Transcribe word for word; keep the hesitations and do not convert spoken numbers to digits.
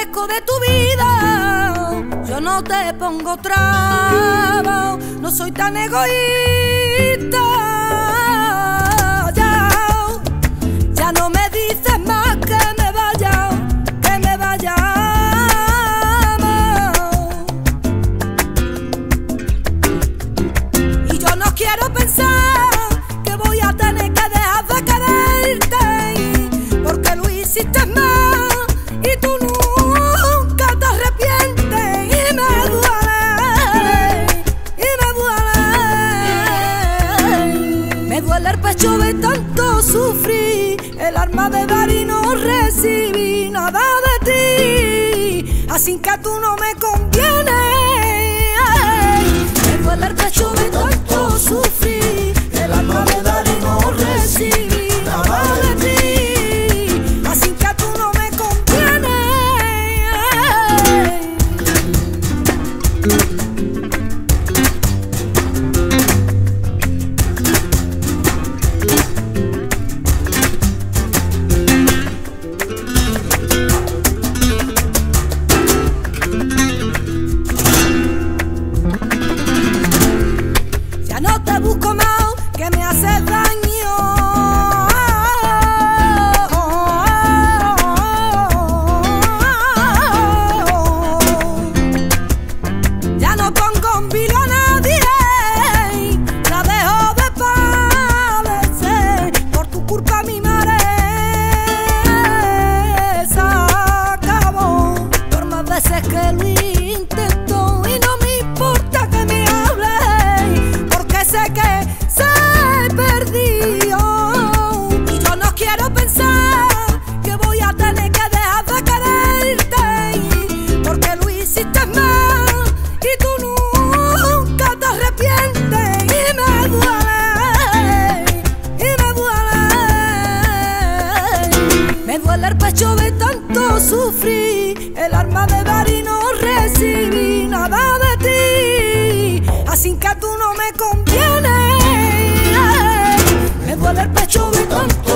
carezco de tu vida, yo no te pongo trabas, no soy tan egoísta. Ya, ya no me dices más que me vaya, que me vaya. Y yo no quiero pensar que voy a tener que dejar de quererte, porque lo hiciste mal. De tanto sufrí, el alma de dar y no recibí nada de ti, así que tú no me convienes. Me duele el pecho de tanto sufrir, el alma de dar y no recibí nada de ti, así que tú no me convienes. Busco más que me hace daño. Ya no pongo en vilo a nadie, la dejo de padecer. Por tu culpa mi madre se acabó. Por más veces que lo intento y no me importa que me hable, porque sé que se perdió. Y yo no quiero pensar que voy a tener que dejar de quererte, porque lo hiciste mal y tú nunca te arrepientes. Y me duele, y me duele, me duele el pecho de tanto sufrir, el alma de dar y no recibí nada de ti, así que tú no me convienes. Me duele el pecho de tanto